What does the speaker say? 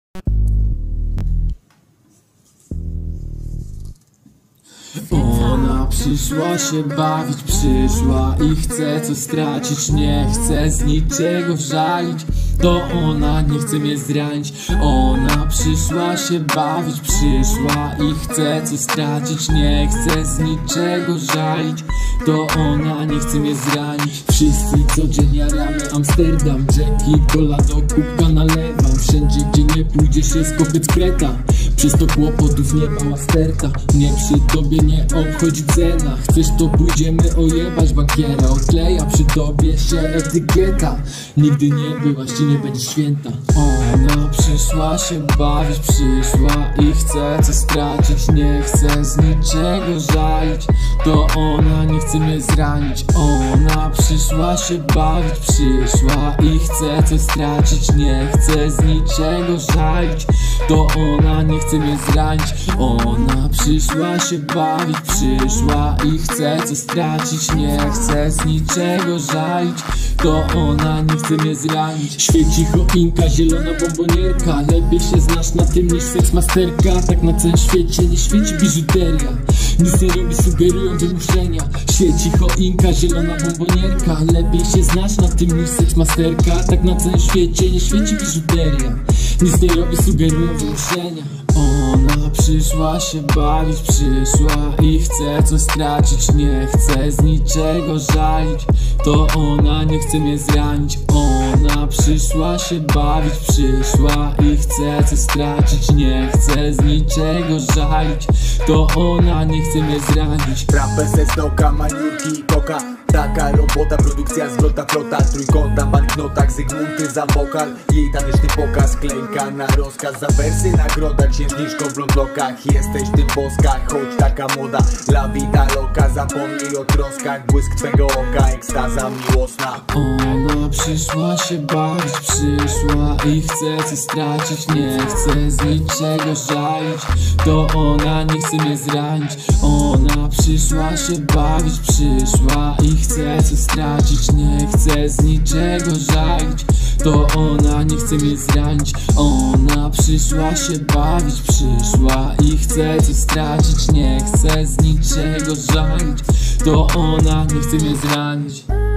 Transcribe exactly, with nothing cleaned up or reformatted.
Ona przyszła się bawić, przyszła i chce coś stracić. Nie chce z niczego żalić, to ona nie chce mnie zranić. Ona przyszła się bawić, przyszła i chce coś stracić. Nie chce z niczego żalić, to ona nie chce mnie zranić. Wszyscy codziennie jaramy Amsterdam, Jackie, cola do kubka nalewam. Wszędzie gdzie nie pójdziesz jest kobiet kreta, przez to kłopotów nie ma sterta. Mnie przy tobie nie obchodzi cena, chcesz to pójdziemy ojebać bankiera. Odkleja przy tobie się etykieta, nigdy nie byłaś i nie będzie święta. Ona przyszła się bawić, przyszła i chce coś stracić. Nie chce z niczego żalić, to ona nie chce mnie zranić. Ona przyszła się bawić, przyszła i chce coś stracić. Nie chce z niczego żalić, to ona nie chce mnie zranić. Ona przyszła się bawić, przyszła i chce coś stracić. Nie chce z niczego żalić, to ona nie chce mnie zranić. Świeci choinka, zielona bombonierka, lepiej się znasz na tym niż seksmasterka. Tak na całym świecie nie świeci biżuteria, nic nie robi, sugerują wymuszenia. Świeci choinka, zielona bombonierka, lepiej się znasz na tym niż seksmasterka. Tak na całym świecie nie świeci biżuteria, nic nie robi, sugerują wymuszenia. Ona przyszła się bawić, przyszła i chce coś stracić. Nie chce z niczego żalić, to ona nie chce mnie zranić. Ona przyszła się bawić, przyszła i chce coś stracić. Nie chce z niczego żalić, to ona nie chce mnie zranić. Trapę ze stoka, maniurki i koka, taka robota, produkcja zwrota, flota, trójkąta, banknotach, Zygmunty za wokal. Jej taneczny pokaz, klęka na rozkaz, za wersy nagroda, księżniczko w blondlokach. Jesteś tym boska, choć taka moda, la vida loca. Zapomnij o troskach, błysk twego oka, ekstaza miłosna. Ona przyszła się bawić, przyszła i chce coś stracić. Nie chce z niczego żalić, to ona nie chce mnie zranić. Ona przyszła się bawić, przyszła i chce coś stracić. Nie chce z niczego żalić, to ona nie chce mnie zranić. Ona przyszła się bawić, przyszła i chce coś stracić. Nie chce z niczego żalić, to ona nie chce mnie zranić.